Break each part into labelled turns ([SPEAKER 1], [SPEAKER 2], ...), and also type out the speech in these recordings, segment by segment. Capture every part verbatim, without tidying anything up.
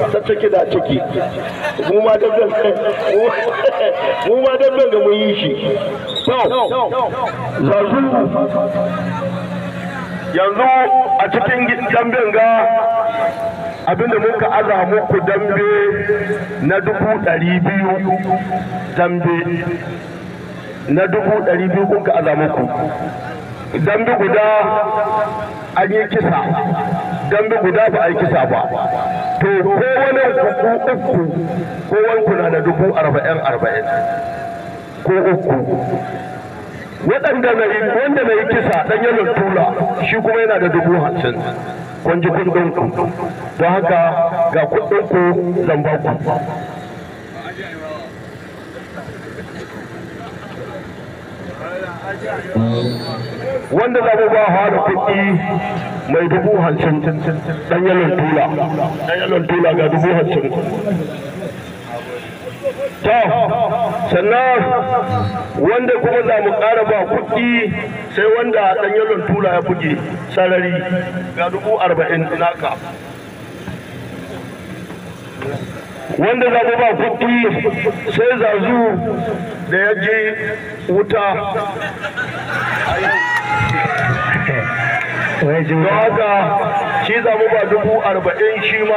[SPEAKER 1] ta ciki da ciki mu ma dabban mu ma dabban ga mun yi shi to zazu yanzu a cikin damben ga abinda muka aza muku dambe na dubu ɗari biyu dambe na dubu ɗari biyu kun ka aza muku dambe guda an yi kisa dambe guda ba a yi kisa ba to kowane kuku uku kowanku na da dubu arba'in arba'in ko uku waɗanda na yi wanda na yi kisa ɗan yalon tula shi kuma yana da dubu hamsin kun ji kundinku don haka ga kundinku zan ba ku wanda za mu ba hawa da kuɗi mai dubu hamsin ɗan yalon tula ɗan yalon tula ga dubu hamsin to sannan wanda kuma za mu ƙara ba kuɗi sai wanda ɗan yalon tula ya buge sarari ga dubu arba'in naka wanda za mu ba kuɗi sai zazu da ya je wuta don haka shi za mu ba dubu arba'in shi ma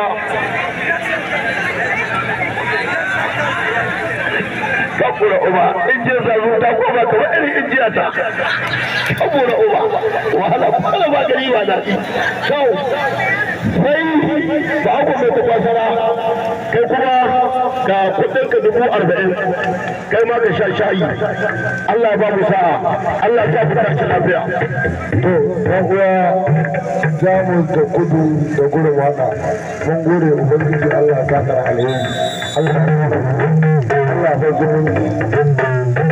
[SPEAKER 1] kabura uba injin zazu ta koma kamar irin injiya ta kabura uba wahala kwana ba gari ba daɗi kyau sai ba ku mai tafasara kai kuma ga kudin ka dubu arba'in kai ma ka sha shayi Allah ba mu sa'a Allah ta fita shi lafiya
[SPEAKER 2] to ɗan uwa jamus da kudu da gurin waka mun gode ubangiji Allah ta kara alheri Allah Allah ba zumunci